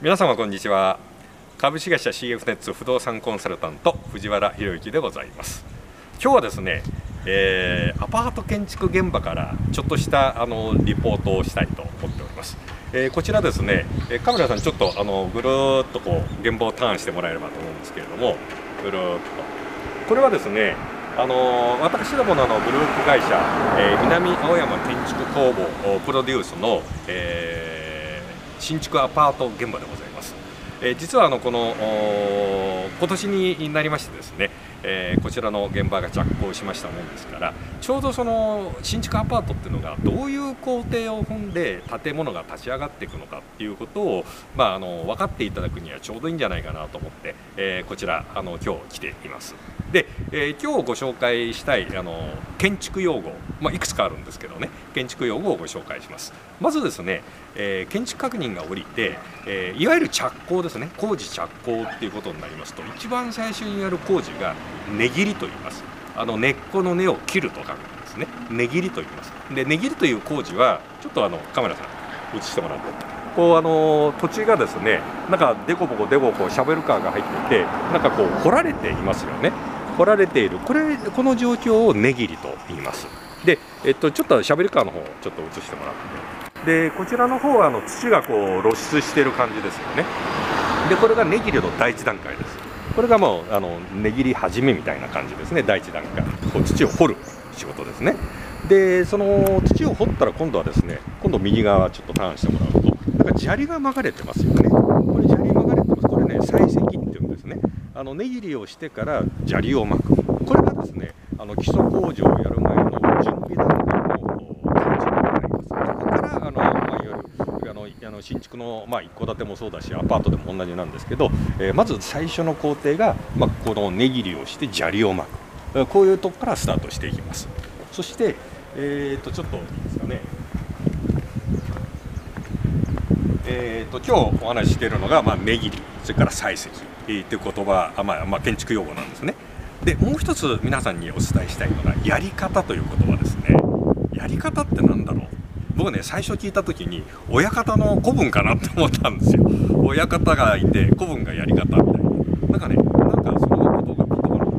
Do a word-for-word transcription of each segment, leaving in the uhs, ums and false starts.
皆様こんにちは。株式会社 シーエフ ネッツ不動産コンサルタント藤原博之でございます。今日はですね、えー、アパート建築現場からちょっとしたあのリポートをしたいと思っております。えー、こちらですね、カメラさんちょっとあのぐるーっとこう現場をターンしてもらえればと思うんですけれども、ぐるーっとこれはですね、あの私どものあのグループ会社、えー、南青山建築工房プロデュースの、えー新築アパート現場でございます。えー、実はあのこの今年になりましてですね、えー、こちらの現場が着工しましたもんですから、ちょうどその新築アパートっていうのがどういう工程を踏んで建物が立ち上がっていくのかっていうことを、まあ、あの分かっていただくにはちょうどいいんじゃないかなと思って、えー、こちらあの今日来ています。で、えー、今日ご紹介したいあの建築用語、まあ、いくつかあるんですけどね、建築用語をご紹介します。まずですね、えー、建築確認が下りて、えー、いわゆる着工ですね、工事着工っていうことになりますと、一番最初にやる工事が根切りと言います。あの根っこの根を切ると書くんですね。根切りと言います。で、根切りという工事はちょっとあのカメラさん映してもらって、こうあの土地がですね、なんかデコボコデコボコシャベルカーが入っていて、なんかこう掘られていますよね。掘られている、これこの状況を根切りと言います。で、えっとちょっとシャベルカーの方をちょっと映してもらって、でこちらの方はあの土がこう露出している感じですよね。でこれが根切りの第一段階です。これがもうあの根切り始めみたいな感じですね。第一段階、こう土を掘る仕事ですね。でその土を掘ったら今度はですね、今度右側ちょっとターンしてもらうと、なんか砂利が巻かれてますよね。これ砂利巻かれてます。これね、採石っていうんですね。あの根切りをしてから砂利を巻く、これがですね、あの基礎工事をやる前の準備段階の工事になります。ここからあの、まあ、いわゆるあのあの新築の、まあ、一戸建てもそうだしアパートでも同じなんですけど、えー、まず最初の工程が、まあ、この根切りをして砂利を巻く、こういうとこからスタートしていきます。そして、えー、とちょっといいですかね、えー、と今日お話ししているのが、まあ、根切り、それから採石という言葉、まあまあ、建築用語なんですね。でもう一つ皆さんにお伝えしたいのがやり方という言葉ですね。やり方って何だろう。僕ね、最初聞いた時に親方の古文かなって思ったんですよ。親方がいて古文がやり方みたいな、なんかね、なんかそのことがピンとこない。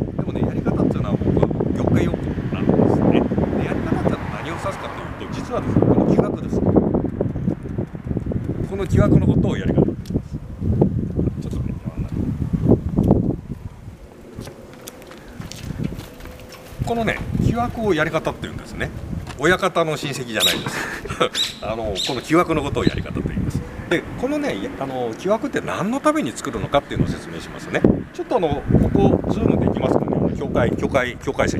でもね、やり方っていうのは僕業界用語なんですね。でやり方ってのは何を指すかというと、実はですね、この規約です。この規約のことをやり方って言います。ちょっとね、このね、規約をやり方って言うんですね。親方の親戚じゃないですあのこの規約のことをやり方と言います。でこのね、あの規約って何のために作るのかっていうのを説明しますね。ちょっとあのここズームできますかね。境界境界境界石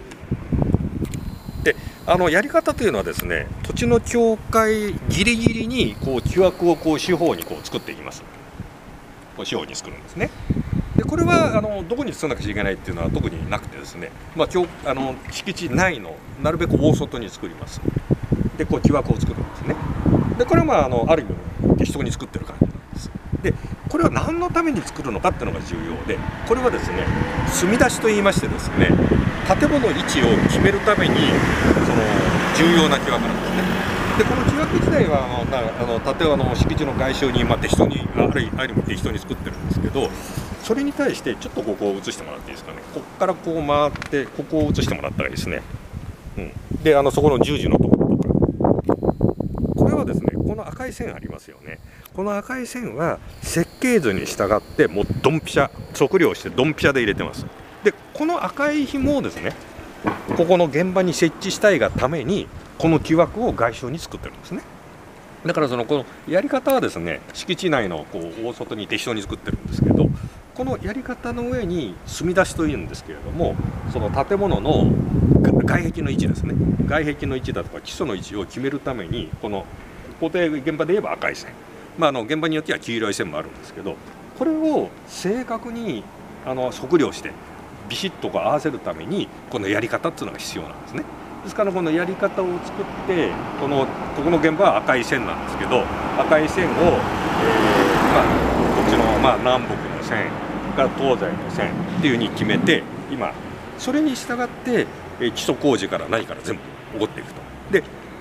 で、あのやり方というのはですね、土地の境界ギリギリにこう規約をこう四方にこう作っていきます。こう四方に作るんですね。でこれはあのどこに作らなくちゃいけないっていうのは特になくてですね、まあ、今日あの敷地内のなるべく大外に作ります。でこう規約を作るんですね。でこれはまあ あのある意味適当に作ってる感じなんです。でこれは何のために作るのかっていうのが重要で、これはですね、積み出しと言いましてですね、建物の位置を決めるためにその重要な規約なんですね。でこの規約自体はあのあの建物の敷地の外周に、まあ、適当にあるある意味適当に作ってるんですけど、それに対してちょっとここを映してもらっていいですかね。ここからこう回ってここを映してもらったらいいですね。うん、であのそこの十字のところとか、これはですね、この赤い線ありますよね。この赤い線は設計図に従ってもうドンピシャ測量してドンピシャで入れてます。でこの赤い紐をですね、ここの現場に設置したいがためにこの規約を外周に作ってるんですね。だからそのこのやり方はですね、敷地内のこう大外に適当に作ってるんですけど、このやり方の上に積み出しというんですけれども、その建物の外壁の位置ですね、外壁の位置だとか基礎の位置を決めるために、この工程現場で言えば赤い線、まあ、あの現場によっては黄色い線もあるんですけど、これを正確にあの測量してビシッとこう合わせるためにこのやり方っていうのが必要なんですね。ですからこのやり方を作って、このここの現場は赤い線なんですけど、赤い線を、えーまあ、こっちの、まあ、南北の線が東西の線っていう風に決めて、今それに従って、えー、基礎工事から何から全部起こっていくと。で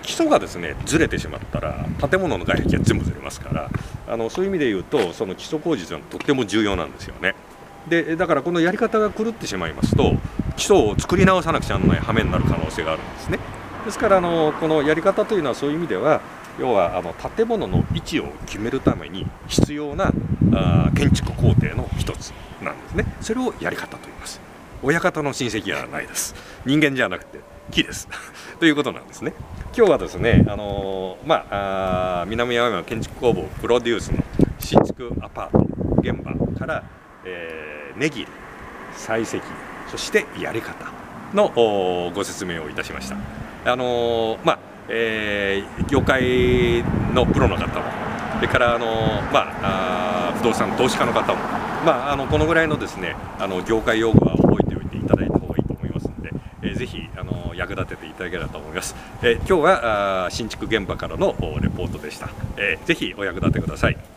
基礎がですねずれてしまったら建物の外壁は全部ずれますから、あのそういう意味で言うとその基礎工事というのはとっても重要なんですよね。でだからこのやり方が狂ってしまいますと基礎を作り直さなくちゃならない羽目になる可能性があるんですね。ですからあのこのやり方というのはそういう意味では要はあの建物の位置を決めるために必要なあ建築工程の一つなんですね。それをやり方と言います。親方の親戚はないです。人間じゃなくて木ですということなんですね。今日はですね、あのー、まあ、あ南青山建築工房プロデュースの新築アパート現場から、えー、値切り、採石、そしてやり方のご説明をいたしました。あのー、まあ、えー、業界のプロの方も、それから、あのー、まあ、あ不動産投資家の方も、まあ、あのこのぐらいのですね、あの業界用語は覚えておいていただいた方がいいと思いますので、えー、ぜひあの役立てていただければと思います。えー、今日はあ新築現場からのレポートでした。えー、ぜひお役立てください。